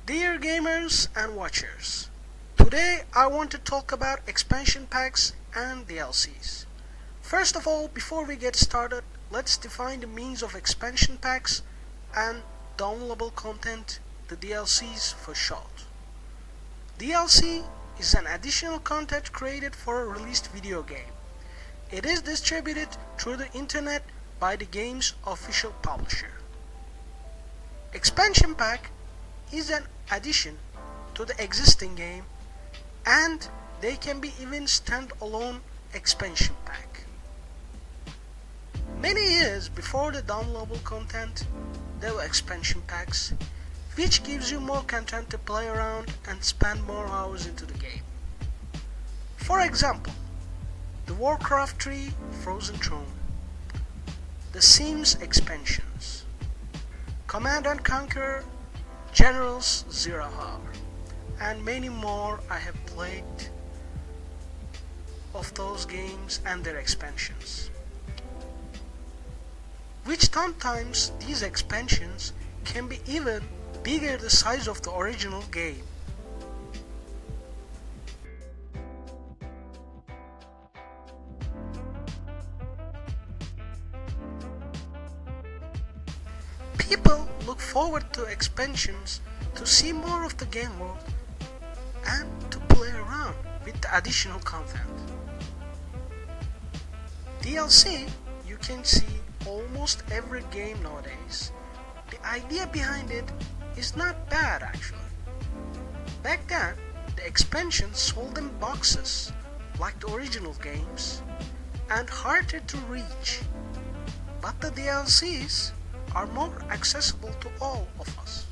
Dear gamers and watchers, today I want to talk about expansion packs and DLCs. First of all, before we get started, let's define the means of expansion packs and downloadable content, the DLCs for short. DLC is an additional content created for a released video game. It is distributed through the internet by the game's official publisher. Expansion pack is an addition to the existing game, and they can be even stand-alone expansion pack. Many years before the downloadable content, there were expansion packs, which gives you more content to play around and spend more hours into the game. For example, the Warcraft 3 Frozen Throne, the Sims expansions, Command & Conquer Generals Zero Hour, and many more I have played of those games and their expansions. Which sometimes these expansions can be even bigger the size of the original game. People look forward to expansions to see more of the game world and to play around with the additional content. DLC, you can see almost every game nowadays. The idea behind it is not bad actually. Back then, the expansions sold in boxes like the original games and harder to reach, but the DLCs are more accessible to all of us.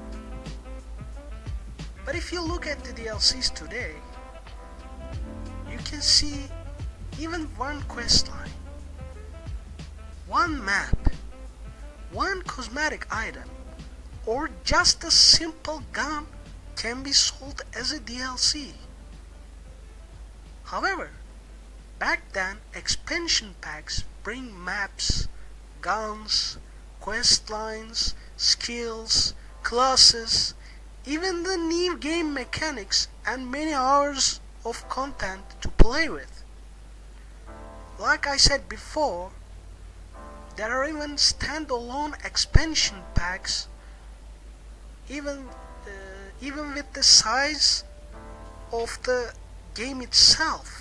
But if you look at the DLCs today, you can see even one quest line, one map, one cosmetic item, or just a simple gun can be sold as a DLC. However, back then expansion packs bring maps, guns, quest lines, skills, classes, even the new game mechanics and many hours of content to play with. Like I said before, there are even standalone expansion packs even with the size of the game itself.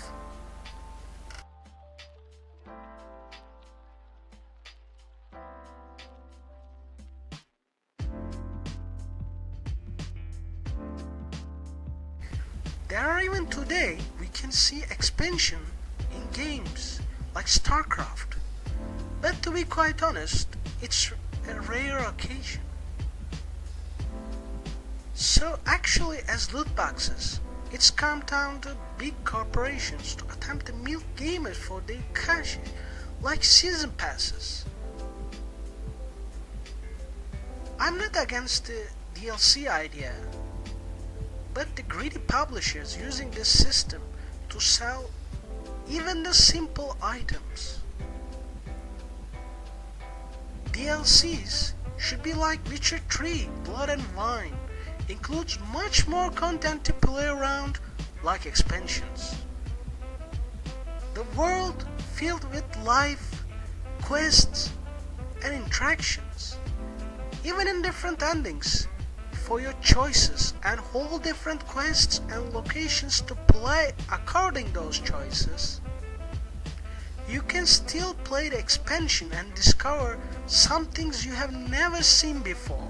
There are even today we can see expansion in games like StarCraft, but to be quite honest, it's a rare occasion. So actually, as loot boxes, it's come down to big corporations to attempt to milk gamers for their cash, like season passes. I'm not against the DLC idea, but the greedy publishers using this system to sell even the simple items. DLCs should be like Witcher 3 Blood and Wine, includes much more content to play around like expansions. The world filled with life, quests and interactions, even in different endings for your choices, and whole different quests and locations to play according those choices. You can still play the expansion and discover some things you have never seen before.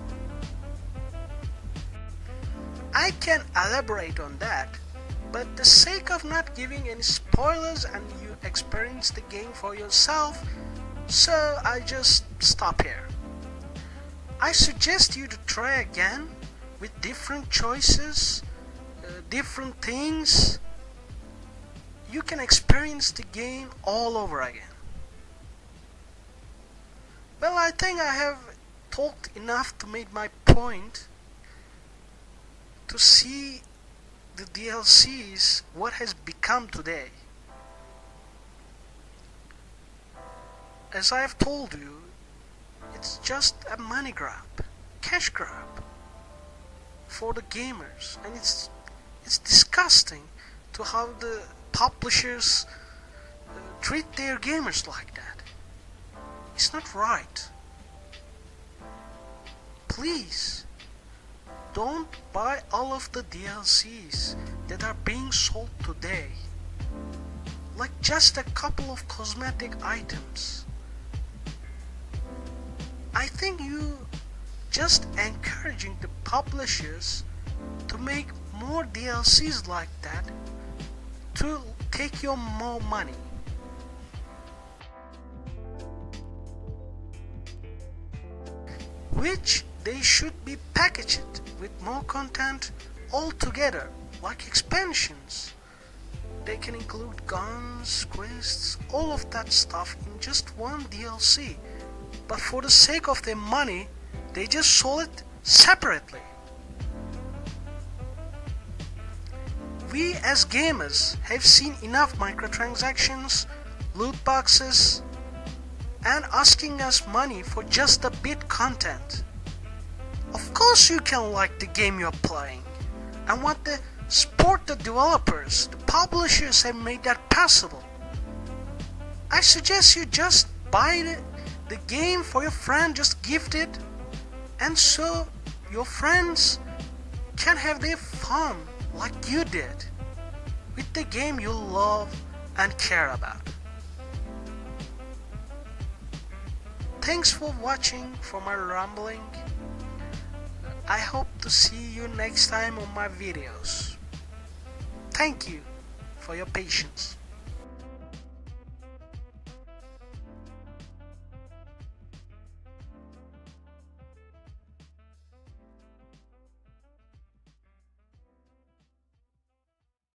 I can elaborate on that, but the sake of not giving any spoilers and you experience the game for yourself, so I just stop here. I suggest you to try again with different choices, different things. You can experience the game all over again. Well, I think I have talked enough to make my point, to see the DLCs what has become today. As I have told you, it's just a money grab, cash grab. for the gamers, and it's disgusting to how the publishers treat their gamers like that. It's not right. Please don't buy all of the DLCs that are being sold today, like just a couple of cosmetic items. I think you just encouraging the publishers to make more DLCs like that to take your more money. Which they should be packaged with more content altogether, like expansions. They can include guns, quests, all of that stuff in just one DLC. But for the sake of their money, they just sold it separately. We as gamers have seen enough microtransactions, loot boxes, and asking us money for just a bit content. Of course you can like the game you're playing and want to support the developers. The publishers have made that possible. I suggest you just buy the game for your friend, just gift it, and so your friends can have their fun like you did with the game you love and care about. Thanks for watching for my rambling. I hope to see you next time on my videos. Thank you for your patience.